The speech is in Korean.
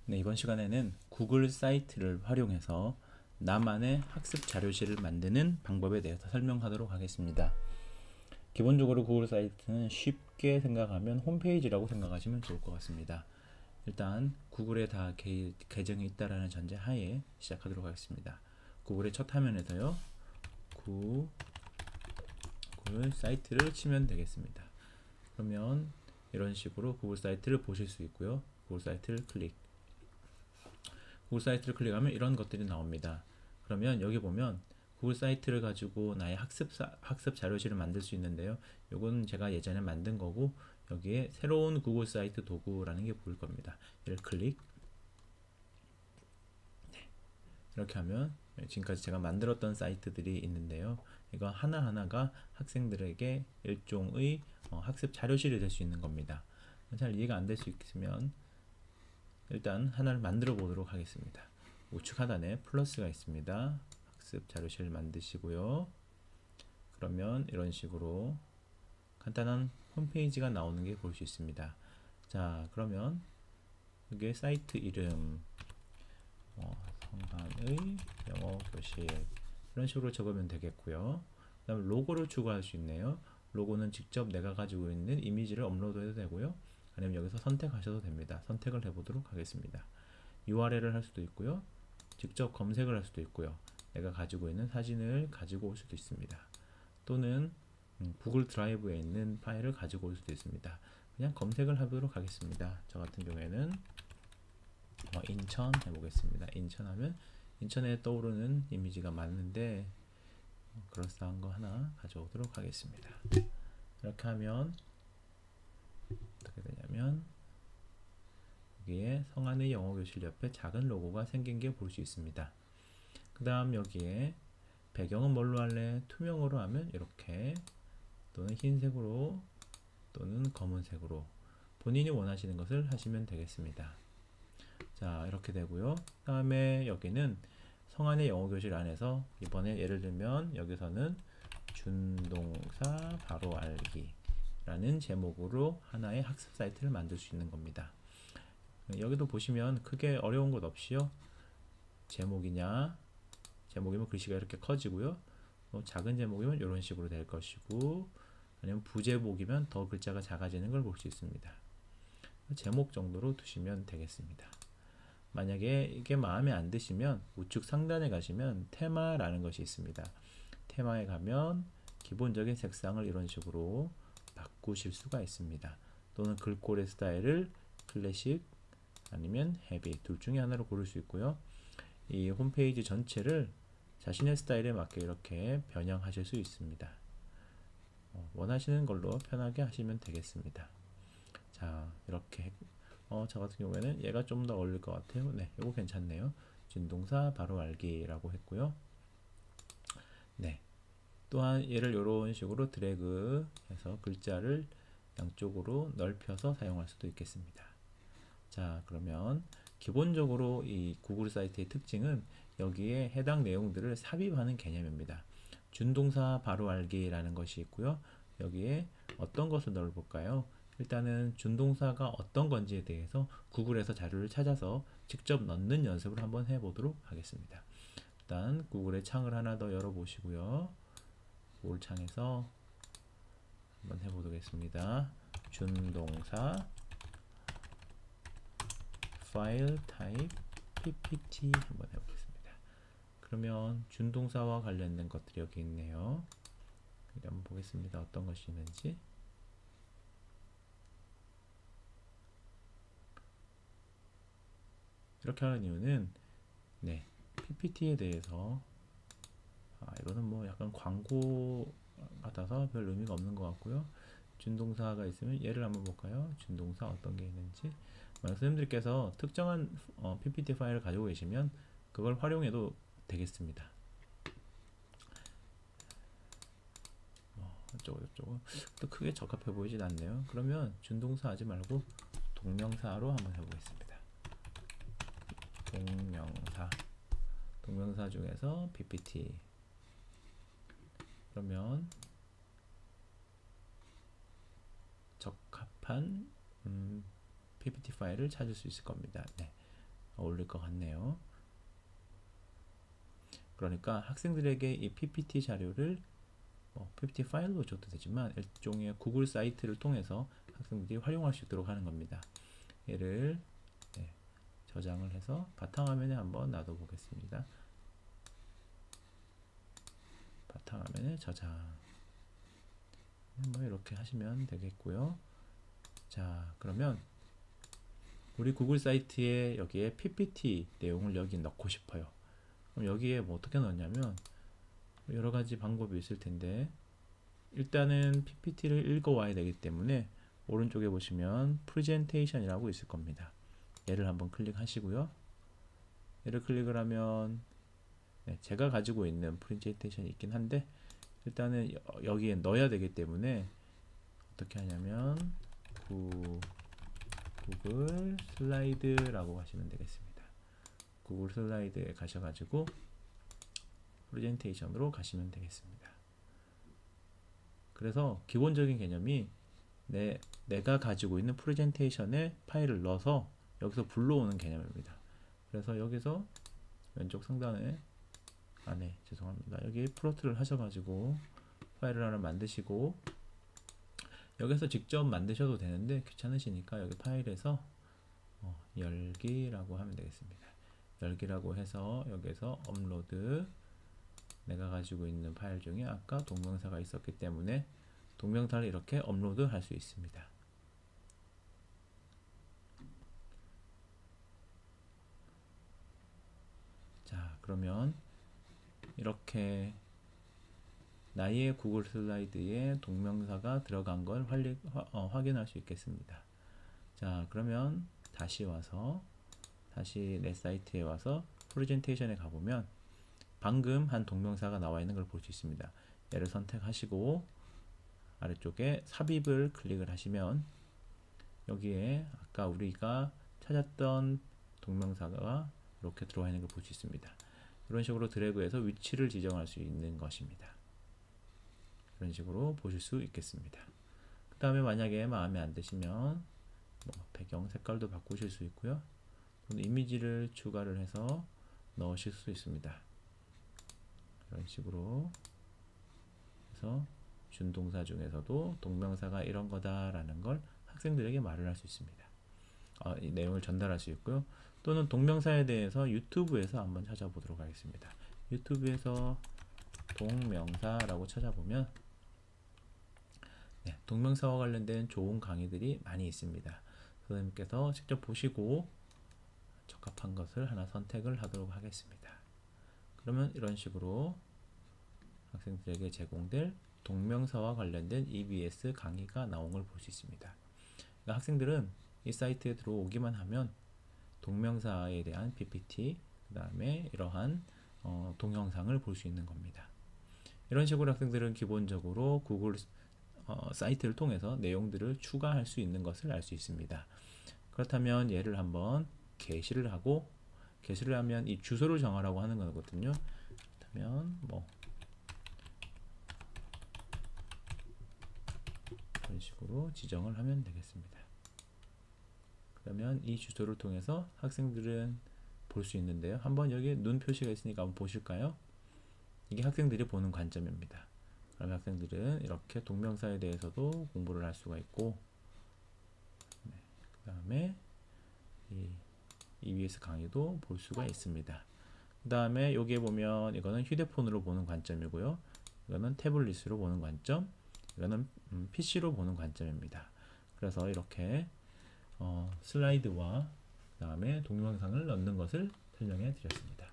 네, 이번 시간에는 구글 사이트를 활용해서 나만의 학습 자료실을 만드는 방법에 대해서 설명하도록 하겠습니다. 기본적으로 구글 사이트는 쉽게 생각하면 홈페이지라고 생각하시면 좋을 것 같습니다. 일단 구글에 다 계정이 있다라는 전제 하에 시작하도록 하겠습니다. 구글의 첫 화면에서요, 구글 사이트를 치면 되겠습니다. 그러면 이런 식으로 구글 사이트를 보실 수 있고요. 구글 사이트를 클릭하면 이런 것들이 나옵니다. 그러면 여기 보면 구글 사이트를 가지고 나의 학습 자료실을 만들 수 있는데요. 요건 제가 예전에 만든 거고, 여기에 새로운 구글 사이트 도구라는 게 보일 겁니다. 얘를 클릭. 이렇게 하면 지금까지 제가 만들었던 사이트들이 있는데요. 이거 하나하나가 학생들에게 일종의 학습 자료실이 될 수 있는 겁니다. 잘 이해가 안 될 수 있으면 일단 하나를 만들어 보도록 하겠습니다. 우측 하단에 플러스가 있습니다. 학습 자료실 만드시고요. 그러면 이런 식으로 간단한 홈페이지가 나오는 게 볼 수 있습니다. 자, 그러면 여기에 사이트 이름, 성한의 영어 교실, 이런 식으로 적으면 되겠고요. 그 다음 로고를 추가할 수 있네요. 로고는 직접 내가 가지고 있는 이미지를 업로드해도 되고요. 아니면 여기서 선택하셔도 됩니다. 선택을 해보도록 하겠습니다. URL을 할 수도 있고요. 직접 검색을 할 수도 있고요. 내가 가지고 있는 사진을 가지고 올 수도 있습니다. 또는 구글 드라이브에 있는 파일을 가지고 올 수도 있습니다. 그냥 검색을 해보도록 하겠습니다. 저 같은 경우에는 인천 해보겠습니다. 인천 하면 인천에 떠오르는 이미지가 많은데 그럴싸한 거 하나 가져오도록 하겠습니다. 이렇게 하면 어떻게 되냐면 여기에 성한의 영어교실 옆에 작은 로고가 생긴 게 볼 수 있습니다. 그 다음 여기에 배경은 뭘로 할래? 투명으로 하면 이렇게, 또는 흰색으로, 또는 검은색으로 본인이 원하시는 것을 하시면 되겠습니다. 자, 이렇게 되고요. 그 다음에 여기는 성한의 영어교실 안에서 이번에 예를 들면 여기서는 준동사 바로 알기 라는 제목으로 하나의 학습 사이트를 만들 수 있는 겁니다. 여기도 보시면 크게 어려운 것 없이요, 제목이면 글씨가 이렇게 커지고요, 작은 제목이면 이런 식으로 될 것이고, 아니면 부제목이면 더 글자가 작아지는 걸 볼 수 있습니다. 제목 정도로 두시면 되겠습니다. 만약에 이게 마음에 안 드시면 우측 상단에 가시면 테마라는 것이 있습니다. 테마에 가면 기본적인 색상을 이런 식으로 바꾸실 수가 있습니다. 또는 글꼴의 스타일을 클래식 아니면 헤비 둘 중에 하나로 고를 수 있고요. 이 홈페이지 전체를 자신의 스타일에 맞게 이렇게 변형하실 수 있습니다. 원하시는 걸로 편하게 하시면 되겠습니다. 자, 이렇게 저 같은 경우에는 얘가 좀 더 어울릴 것 같아요. 네, 이거 괜찮네요. 준동사 바로 알기라고 했고요. 네, 또한 얘를 이런 식으로 드래그 해서 글자를 양쪽으로 넓혀서 사용할 수도 있겠습니다. 자, 그러면 기본적으로 이 구글 사이트의 특징은 여기에 해당 내용들을 삽입하는 개념입니다. 준동사 바로 알기라는 것이 있고요. 여기에 어떤 것을 넣어볼까요? 일단은 준동사가 어떤 건지에 대해서 구글에서 자료를 찾아서 직접 넣는 연습을 한번 해보도록 하겠습니다. 일단 구글의 창을 하나 더 열어보시고요. 구글 창에서 한번 해보겠습니다. 준동사 파일 타입 ppt 한번 해보겠습니다. 그러면 준동사와 관련된 것들이 여기 있네요. 한번 보겠습니다. 어떤 것이 있는지. 이렇게 하는 이유는 PPT에 대해서 이거는 뭐 약간 광고 같아서 별 의미가 없는 것 같고요. 준동사가 있으면 얘를 한번 볼까요? 준동사 어떤 게 있는지. 선생님들께서 특정한 PPT 파일을 가지고 계시면 그걸 활용해도 되겠습니다. 저쪽은 또 크게 적합해 보이진 않네요. 그러면 준동사 하지 말고 동명사로 한번 해보겠습니다. 동명사 중에서 PPT. 그러면 적합한 PPT 파일을 찾을 수 있을 겁니다. 네. 어울릴 것 같네요. 그러니까 학생들에게 이 PPT 자료를 PPT 파일로 줘도 되지만 일종의 구글 사이트를 통해서 학생들이 활용할 수 있도록 하는 겁니다. 얘를 저장을 해서 바탕화면에 한번 놔둬 보겠습니다. 바탕화면에 저장. 뭐 이렇게 하시면 되겠고요. 자, 그러면 우리 구글 사이트에 여기에 PPT 내용을 여기 넣고 싶어요. 그럼 여기에 뭐 어떻게 넣냐면 여러 가지 방법이 있을 텐데 일단은 PPT를 읽어 와야 되기 때문에 오른쪽에 보시면 프레젠테이션이라고 있을 겁니다. 얘를 한번 클릭하시고요. 얘를 클릭을 하면 제가 가지고 있는 프레젠테이션이 있긴 한데 일단은 여기에 넣어야 되기 때문에 어떻게 하냐면 구글 슬라이드라고 하시면 되겠습니다. 구글 슬라이드에 가셔가지고 프레젠테이션으로 가시면 되겠습니다. 그래서 기본적인 개념이 내가 가지고 있는 프레젠테이션에 파일을 넣어서 여기서 불러오는 개념입니다. 그래서 여기서 왼쪽 상단에 죄송합니다. 여기 플로트를 하셔가지고 파일을 하나 만드시고 여기서 직접 만드셔도 되는데 귀찮으시니까 여기 파일에서 열기라고 하면 되겠습니다. 열기라고 해서 여기서 업로드 내가 가지고 있는 파일 중에 아까 동명사가 있었기 때문에 동명사를 이렇게 업로드 할 수 있습니다. 자, 그러면 이렇게 나의 구글 슬라이드에 동명사가 들어간 걸 확인할 수 있겠습니다. 자, 그러면 다시 내 사이트에 와서 프레젠테이션에 가보면 방금 한 동명사가 나와 있는 걸 볼 수 있습니다. 얘를 선택하시고 아래쪽에 삽입을 클릭을 하시면 여기에 아까 우리가 찾았던 동명사가 이렇게 들어와 있는 걸 볼 수 있습니다. 이런 식으로 드래그해서 위치를 지정할 수 있는 것입니다. 이런 식으로 보실 수 있겠습니다. 그 다음에 만약에 마음에 안 드시면 배경 색깔도 바꾸실 수 있고요. 또는 이미지를 추가를 해서 넣으실 수 있습니다. 이런 식으로 해서 준동사 중에서도 동명사가 이런 거다라는 걸 학생들에게 말을 할 수 있습니다. 이 내용을 전달할 수 있고요. 또는 동명사에 대해서 유튜브에서 한번 찾아보도록 하겠습니다. 유튜브에서 동명사라고 찾아보면 동명사와 관련된 좋은 강의들이 많이 있습니다. 선생님께서 직접 보시고 적합한 것을 하나 선택을 하도록 하겠습니다. 그러면 이런 식으로 학생들에게 제공될 동명사와 관련된 EBS 강의가 나온 걸 볼 수 있습니다. 그러니까 학생들은 이 사이트에 들어오기만 하면 동명사에 대한 PPT, 그 다음에 이러한 동영상을 볼 수 있는 겁니다. 이런 식으로 학생들은 기본적으로 구글 사이트를 통해서 내용들을 추가할 수 있는 것을 알 수 있습니다. 그렇다면 얘를 한번 게시를 하면 이 주소를 정하라고 하는 거거든요. 그렇다면 이런 식으로 지정을 하면 되겠습니다. 그러면 이 주소를 통해서 학생들은 볼 수 있는데요. 한번 여기 눈 표시가 있으니까 한번 보실까요? 이게 학생들이 보는 관점입니다. 그러면 학생들은 이렇게 동명사에 대해서도 공부를 할 수가 있고 그 다음에 이 EBS 강의도 볼 수가 있습니다. 그 다음에 여기에 보면 이거는 휴대폰으로 보는 관점이고요. 이거는 태블릿으로 보는 관점, 이거는 PC로 보는 관점입니다. 그래서 이렇게 슬라이드와 그 다음에 동영상을 넣는 것을 설명해 드렸습니다.